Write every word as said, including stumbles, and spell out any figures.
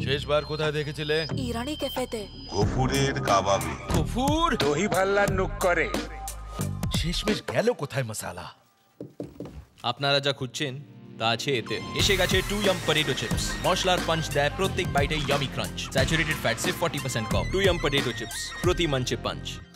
শেষবার কোথায় দেখেছিলে? ইরানি ক্যাফেতে। গফুরের কাবাবে। গফুর দহি ভাল্লার নুক করে। শেষমেশ গেল কোথায় মশালা? আপনারা যা খুঁজছেন তা আছে এতে। এসে গেছে টু ইয়াম পটেটো চিপস। মশলার পাঞ্চ দেয় প্রত্যেক বাইটে ইয়ামি ক্রাঞ্চ। স্যাচুরেটেড ফ্যাট সে ফর্টি পার্সেন্ট কম। টু ইয়াম পটেটো চিপস, প্রতি মঞ্চে পাঞ্চ।